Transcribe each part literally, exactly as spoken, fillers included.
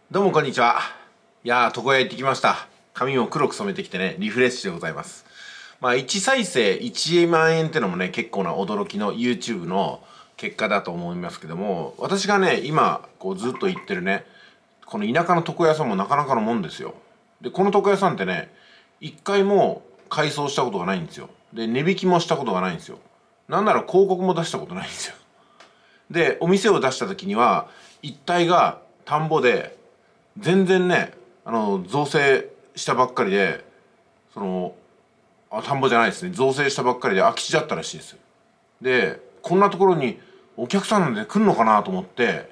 どうもこんにちは。いやー、床屋行ってきました。髪を黒く染めてきてね、リフレッシュでございます。まあ、いち再生いちまん円ってのもね、結構な驚きの YouTube の結果だと思いますけども、私がね、今、こうずっと行ってるね、この田舎の床屋さんもなかなかのもんですよ。で、この床屋さんってね、一回も改装したことがないんですよ。で、値引きもしたことがないんですよ。なんなら広告も出したことないんですよ。で、お店を出した時には、一帯が田んぼで、全然ね、あの、造成したばっかりで、その、あ、田んぼじゃないですね。造成したばっかりで空き地だったらしいです。で、こんなところにお客さんなんで来るのかなと思って、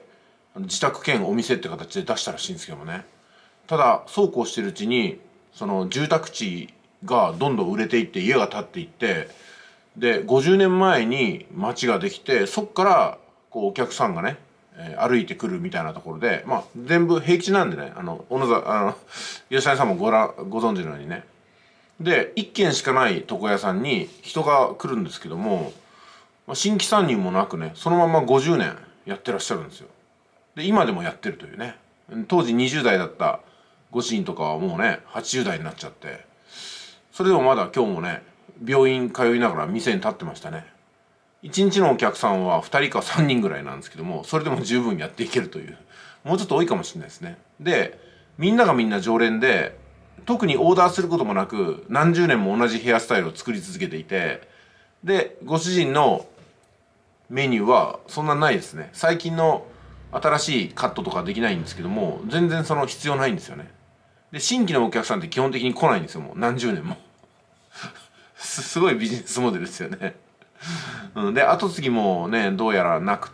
自宅兼お店って形で出したらしいんですけどもね。ただ、そうこうしてるうちに、その住宅地がどんどん売れていって家が建っていって、で、ごじゅうねんまえに町ができて、そっから、こう、お客さんがね、えー歩いてくるみたいなところで、まあ、全部平地なんでね、あの、小野沢、あの、吉谷さんもごら、ご存知のようにね。で、一軒しかない床屋さんに人が来るんですけども、まあ、新規参入もなくね、そのままごじゅうねんやってらっしゃるんですよ。で、今でもやってるというね。当時にじゅう代だったご主人とかはもうね、はちじゅう代になっちゃって、それでもまだ今日もね、病院通いながら店に立ってましたね。いちにちのお客さんはふたりかさんにんぐらいなんですけども、それでも十分やっていけるという。もうちょっと多いかもしれないですね。で、みんながみんな常連で、特にオーダーすることもなく、何十年も同じヘアスタイルを作り続けていて、で、ご主人のメニューはそんなないですね。最近の新しいカットとかできないんですけども、全然その必要ないんですよね。で、新規のお客さんって基本的に来ないんですよ、もう何十年も。す、すごいビジネスモデルですよね。うん、で、後継ぎもね、どうやらなくって、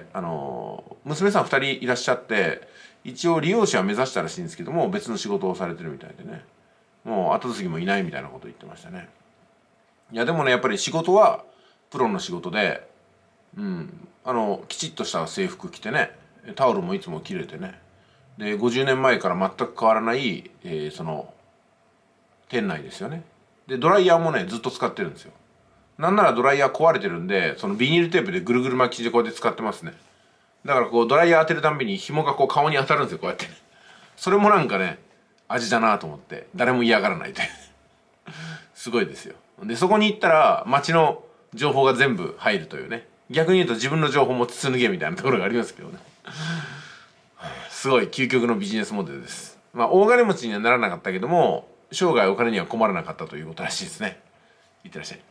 あの、娘さんふたりいらっしゃって、一応理容師は目指したらしいんですけども、別の仕事をされてるみたいでね。もう後継ぎもいないみたいなこと言ってましたね。いや、でもね、やっぱり仕事はプロの仕事で、うん、あの、きちっとした制服着てね、タオルもいつも切れてね。で、ごじゅうねんまえから全く変わらない、えーその、店内ですよね。で、ドライヤーもね、ずっと使ってるんですよ。なんならドライヤー壊れてるんで、そのビニールテープでぐるぐる巻きでこうやって使ってますね。だからこうドライヤー当てるたんびに紐がこう顔に当たるんですよ、こうやって。それもなんかね、味だなと思って、誰も嫌がらないで。すごいですよ。で、そこに行ったら街の情報が全部入るというね。逆に言うと自分の情報も筒抜けみたいなところがありますけどね。すごい究極のビジネスモデルです。まあ大金持ちにはならなかったけども、生涯お金には困らなかったということらしいですね。いってらっしゃい。